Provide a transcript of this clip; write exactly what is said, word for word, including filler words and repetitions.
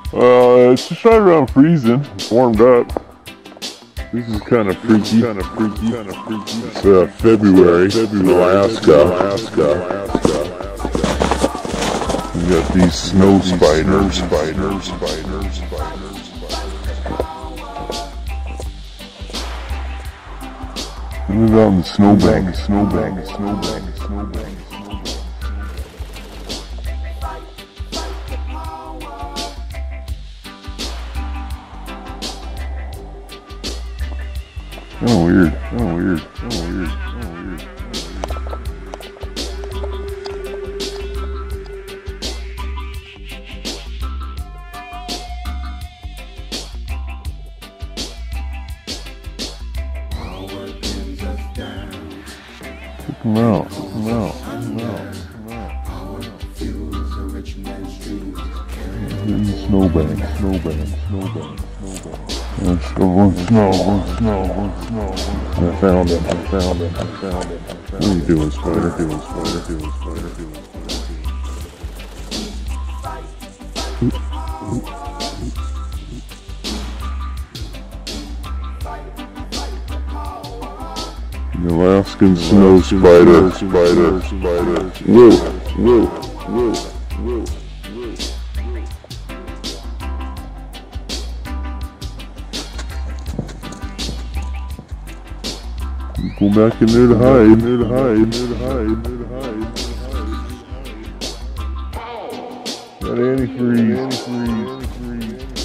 Uh, it's just right around freezing. It's warmed up. This is kind of freaky. Kind of freaky. Kind of freaky. It's uh, February. February. Alaska. Alaska. Alaska. We got these snow spiders. Spiders. Spiders. Spiders. They live out in the snowbank. Snowbank. Snowbank. Snowbank. Oh weird, oh weird, oh weird, oh weird, oh weird. Check them out, check them out, check them out, check them out. Snowbank, snowbank, snowbank, snowbank. Let's go, one snow, one snow, one snow, one snow. I found him, I found him, I found him, I found him. What are you doing, spider? Doing spider, doing spider, doing spider. The Alaskan snow spider, spider, spider. Whoa, whoa, whoa, whoa. Go back in there to hide, in there to hide, in there to hide, in there to hide, in there to hide. Got antifreeze, antifreeze, antifreeze.